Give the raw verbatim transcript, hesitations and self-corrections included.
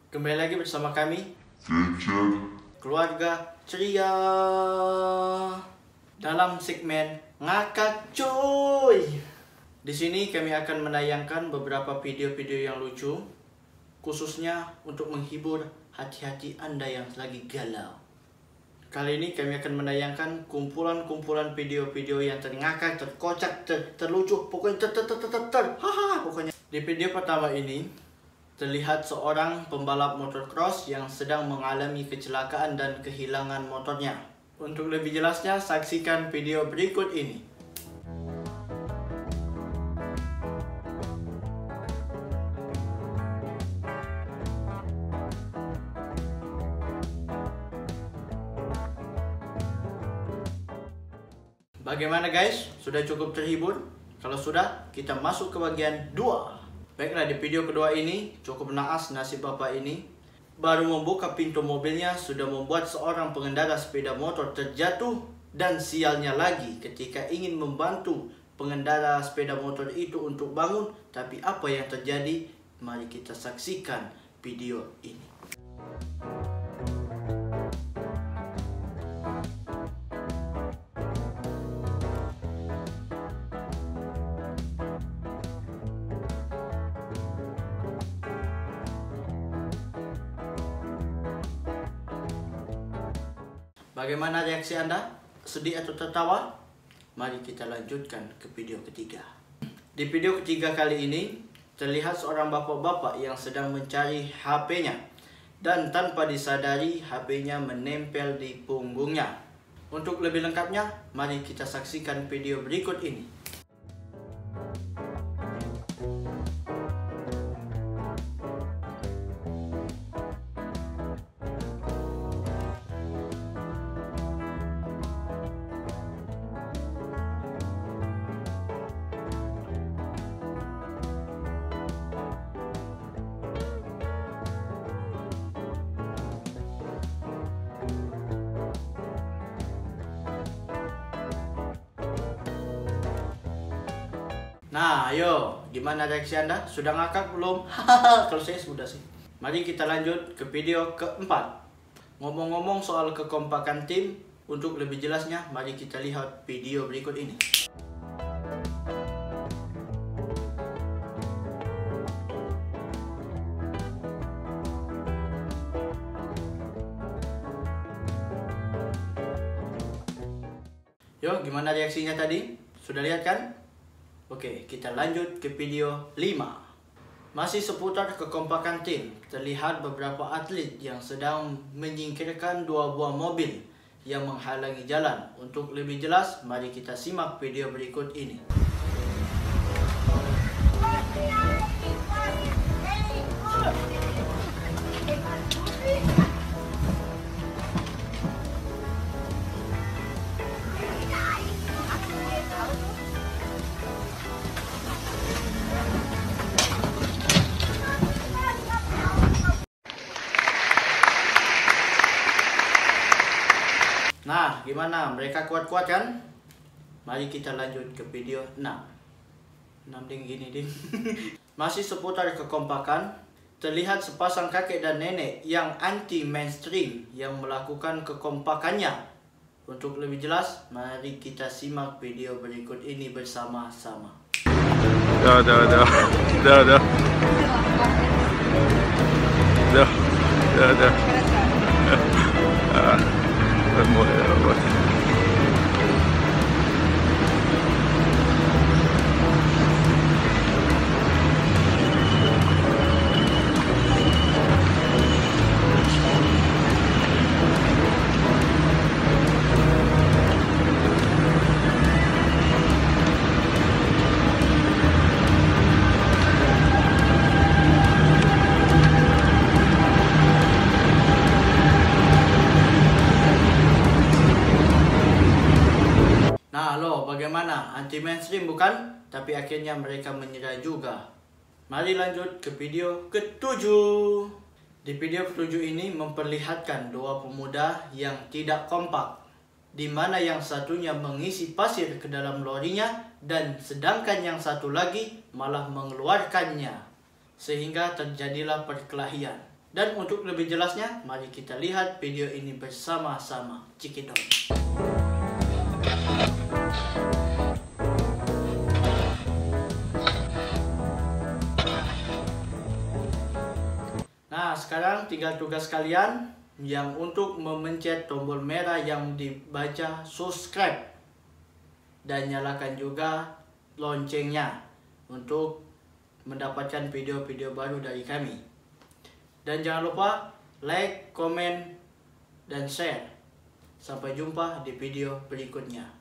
Kembali lagi bersama kami, Keluarga Ceria, dalam segmen Ngakak Cuy. Di sini kami akan menayangkan beberapa video-video yang lucu, khususnya untuk menghibur hati-hati Anda yang lagi galau. Kali ini kami akan menayangkan kumpulan-kumpulan video-video yang terngakak, terkocak, ter terlucu, pokoknya ter ter ter ter ter haha pokoknya. Di video pertama ini terlihat seorang pembalap motocross yang sedang mengalami kecelakaan dan kehilangan motornya. Untuk lebih jelasnya, saksikan video berikut ini. Bagaimana guys? Sudah cukup terhibur? Kalau sudah, kita masuk ke bagian dua. Baiklah, di video kedua ini cukup naas nasib bapak ini. Baru membuka pintu mobilnya sudah membuat seorang pengendara sepeda motor terjatuh, dan sialnya lagi ketika ingin membantu pengendara sepeda motor itu untuk bangun. Tapi apa yang terjadi? Mari kita saksikan video ini. Bagaimana reaksi Anda? Sedih atau tertawa? Mari kita lanjutkan ke video ketiga. Di video ketiga kali ini, terlihat seorang bapak-bapak yang sedang mencari H P-nya. Dan tanpa disadari, H P-nya menempel di punggungnya. Untuk lebih lengkapnya, mari kita saksikan video berikut ini. Nah, ayo, gimana reaksi Anda? Sudah ngakak belum? Hahaha, kalau saya sudah sih. Mari kita lanjut ke video keempat. Ngomong-ngomong soal kekompakan tim, untuk lebih jelasnya, mari kita lihat video berikut ini. Yo, gimana reaksinya tadi? Sudah lihat kan? Oke, kita lanjut ke video lima. Masih seputar kekompakan tim, terlihat beberapa atlet yang sedang menyingkirkan dua buah mobil yang menghalangi jalan. Untuk lebih jelas, mari kita simak video berikut ini. Nah, gimana? Mereka kuat-kuat kan? Mari kita lanjut ke video enam. enam ding gini ding. Masih seputar kekompakan, terlihat sepasang kakek dan nenek yang anti mainstream yang melakukan kekompakannya. Untuk lebih jelas, mari kita simak video berikut ini bersama-sama. Dah, dah, dah. Dah, dah. Dah, dah, dah. Ah. Mulai apa? Bagaimana? Anti mainstream bukan? Tapi akhirnya mereka menyerah juga. Mari lanjut ke video ketujuh. Di video ketujuh ini memperlihatkan dua pemuda yang tidak kompak, di mana yang satunya mengisi pasir ke dalam lorinya dan sedangkan yang satu lagi malah mengeluarkannya, sehingga terjadilah perkelahian. Dan untuk lebih jelasnya, mari kita lihat video ini bersama-sama. Cikidot. Nah, sekarang tinggal tugas kalian yang untuk memencet tombol merah yang dibaca subscribe. Dan nyalakan juga loncengnya untuk mendapatkan video-video baru dari kami. Dan jangan lupa like, komen, dan share. Sampai jumpa di video berikutnya.